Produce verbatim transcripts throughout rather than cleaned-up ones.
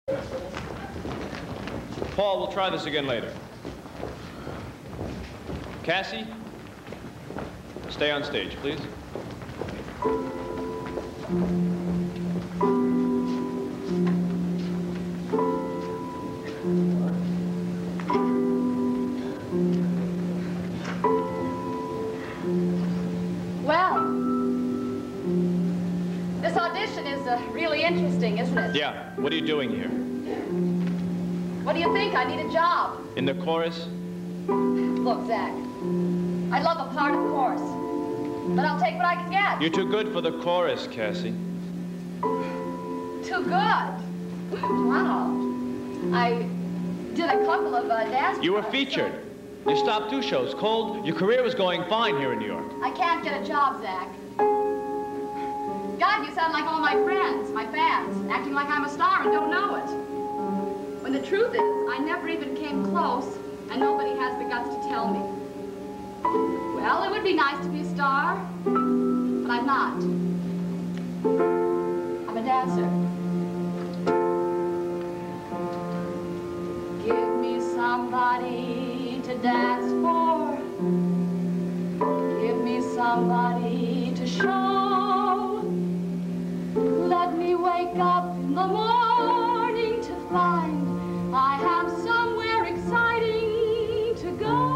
Paul, we'll try this again later. Cassie, stay on stage, please. Well, this audition is uh, really interesting, isn't it? Yeah, what are you doing here? What do you think? I need a job. In the chorus? Look, Zach, I'd love a part, of course, but I'll take what I can get. You're too good for the chorus, Cassie. Too good? Wow. I did a couple of uh, dance You were parts, featured. so You stopped two shows cold. Your career was going fine here in New York. I can't get a job, Zach. God, you sound like all my friends, my fans, acting like I'm a star and don't know it. When the truth is, I never even came close, and nobody has the guts to tell me. Well, it would be nice to be a star, but I'm not. I'm a dancer. Give me somebody to dance for. Give me somebody to show. Let me wake up in the morning to find I have somewhere exciting to go.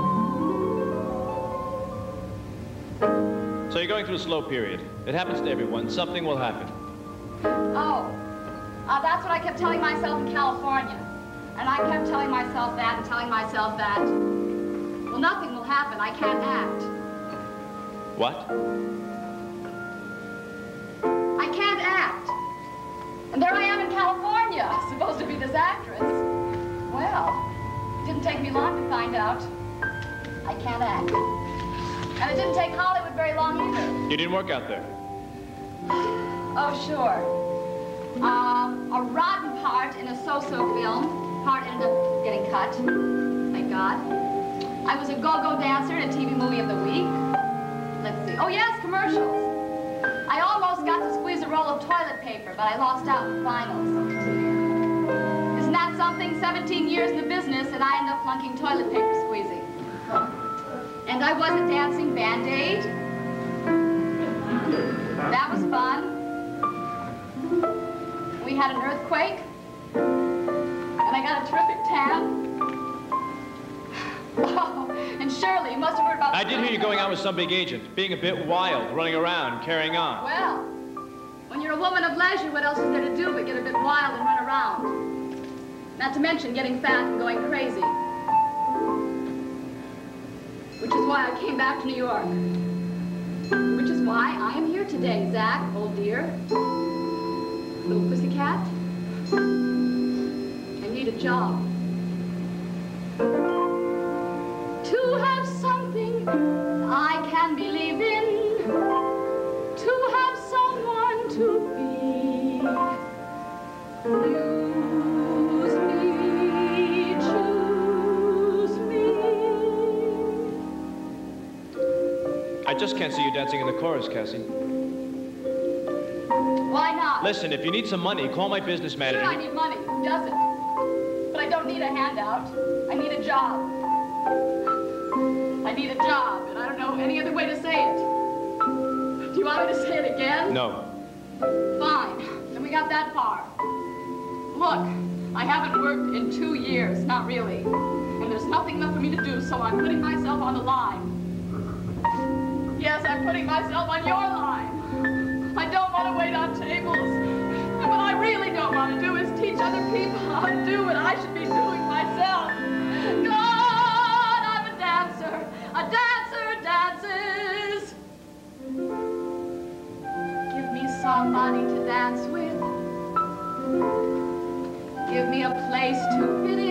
So you're going through a slow period. It happens to everyone. Something will happen. Oh, uh, that's what I kept telling myself in California. And I kept telling myself that and telling myself that. Well, nothing will happen. I can't act. What? I can't act. And there I am in California, supposed to be this actress. Well, it didn't take me long to find out I can't act. And it didn't take Hollywood very long either. You didn't work out there. Oh, sure. Um, a rotten part in a so-so film. Part ended up getting cut. Thank God. I was a go-go dancer in a T V movie of the week. Let's see. Oh, yes, commercials. I almost got to squeeze a roll of toilet paper, but I lost out in finals. Isn't that something? seventeen years in the business, and I ended up flunking toilet paper squeezing. And I was a dancing Band-Aid. That was fun. We had an earthquake, and I got a terrific tan. Oh, and Shirley, you must have heard about... I did hear you going out with some big agent, being a bit wild, running around, carrying on. Well, when you're a woman of leisure, what else is there to do but get a bit wild and run around? Not to mention getting fat and going crazy. Which is why I came back to New York. Which is why I am here today, Zach, old dear. Little pussycat. I need a job. To have something I can believe in. To have someone to be. Use me, choose me. I just can't see you dancing in the chorus, Cassie. Why not? Listen, if you need some money, call my business manager. Sure, I need money. Who doesn't? But I don't need a handout. I need a job. I need a job, and I don't know any other way to say it. Do you want me to say it again? No. Fine. Then we got that far. Look, I haven't worked in two years. Not really. And there's nothing left for me to do, so I'm putting myself on the line. Yes, I'm putting myself on your line. I don't want to wait on tables. And what I really don't want to do is teach other people how to do what I should be doing myself. God, I'm a dancer. A dancer dances. Give me somebody to dance with. Give me a place to fit in.